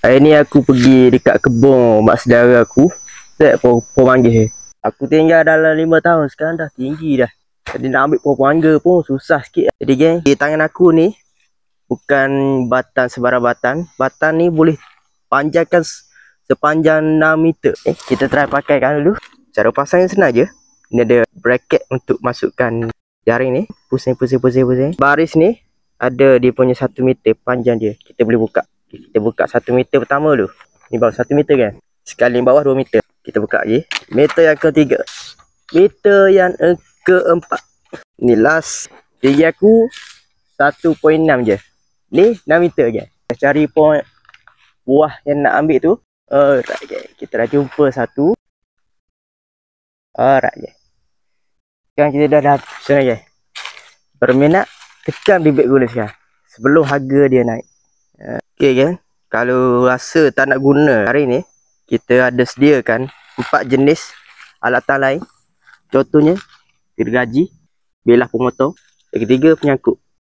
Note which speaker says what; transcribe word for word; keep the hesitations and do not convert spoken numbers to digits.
Speaker 1: Hari ni aku pergi dekat kebun mak saudara aku. Tak pohon mangga. Aku tinggal dalam lima tahun sekarang dah tinggi dah. Jadi nak ambil pohon mangga pun susah sikit. Jadi geng, di tangan aku ni bukan batang sebarang batang. Batang ni boleh panjangkan sepanjang enam meter. Eh, kita try pakaikan dulu. Cara pasang yang senang je. Ni ada bracket untuk masukkan jaring ni. Pusing, pusing, pusing, pusing. Baris ni ada dia punya satu meter panjang dia. Kita boleh buka. Kita buka satu meter pertama dulu. Ni baru satu meter kan. Sekali bawah dua meter. Kita buka lagi. Meter yang ketiga. Meter yang keempat. Ni last. Tinggi aku satu perpuluhan enam je. Ni enam meter kan. Cari point buah yang nak ambil tu. Alright guys. Kita dah jumpa satu. Alright guys. Sekarang kita dah dah senang guys. Berminat tekan bibit gula sekarang. Sebelum harga dia naik. Okay kan. Kalau rasa tak nak guna hari ni, kita ada sediakan empat jenis alatan lain. Contohnya gergaji, belah pemotong. Yang ketiga penyangkut.